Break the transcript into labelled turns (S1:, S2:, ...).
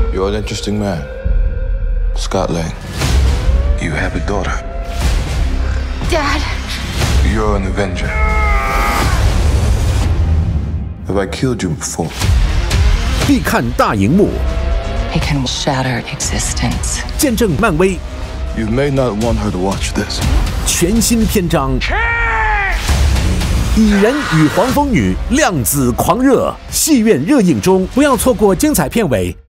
S1: You're an interesting man, Scott Lang. You have a daughter.
S2: Dad.
S1: You're an Avenger. Have I killed you before?
S3: 必看大荧幕，
S2: He can shatter existence.
S3: 见证漫威
S1: You may not want her to watch this.
S3: 全新篇章。蚁人与黄蜂女量子狂热，戏院热映中，不要错过精彩片尾